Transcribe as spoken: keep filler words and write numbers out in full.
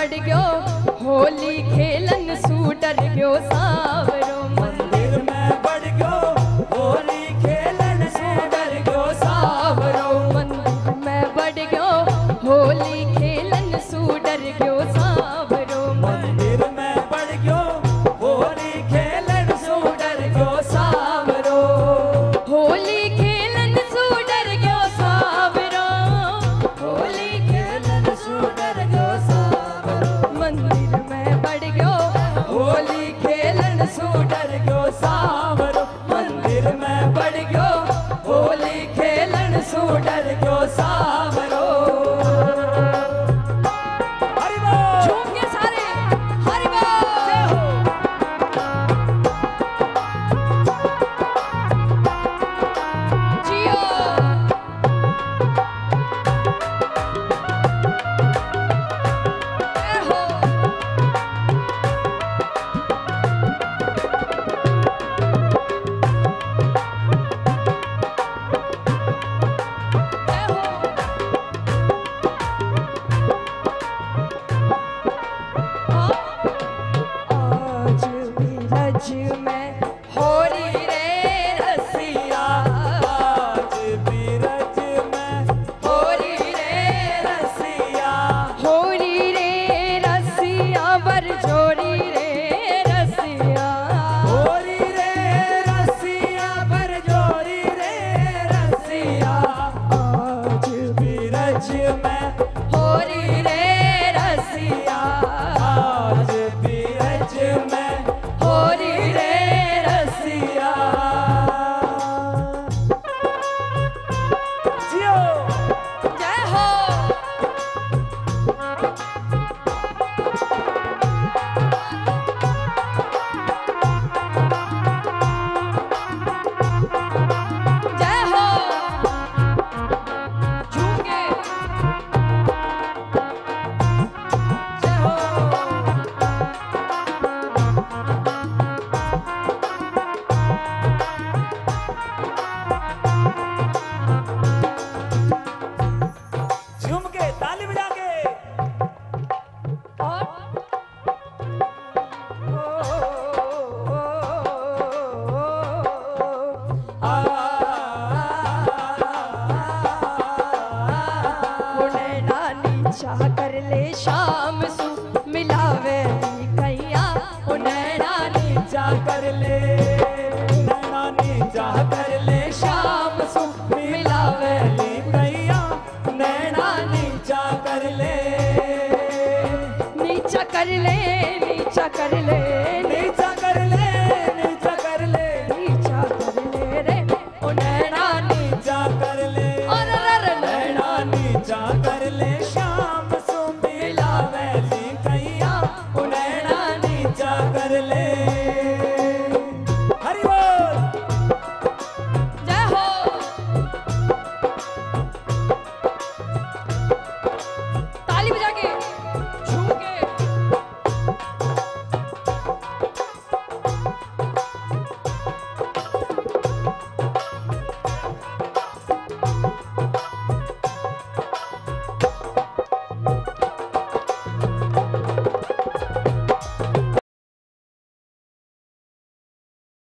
बढ़ गयो होली खेलन सूटर गयो सावरो मंदिर में बढ़ गयो होली खेलन सूटर गयो सावरो मंदिर में बढ़ गयो होली खेलन सूटर गयो सावरो मंदिर में बढ़ गयो होली खेलन सूटर गयो सावरो होली खेलन सूटर गयो सावरो होली खेलन सूटर गयो सावरो मंदिर में बढ़ गयो होली खेलन सूटर गयो सावरो मंदिर में बढ़ गयो होली खेलन सूटर गयो सावरो हरि बोल झूम के सारे हरि बोल जियो ए हो आज बीरज में होरी रे रसिया आज बीरज में होरी रे रसिया होरी रे रसिया बरजोरी रे रसिया होरी रे रसिया बरजोरी रे रसिया आज बीरज में होरी रे रसिया आज बीरज में होरी रे रसिया जियो जय हो जय हो झूम के जय हो झूम के ताली बजा के और नैना नीचा कर ले शाम सु मिलावे कैया नैना नीचा कर ले नैना नीचा कर ले शाम सु मिलावे कैया नैना नीचा कर ले नीचा कर ले नीचा कर ले नीचा कर ले नीचा कर ले नीचा कर ले रे ओ नैना नी नीचा कर ले और रर नैना नैना नीचा कर ले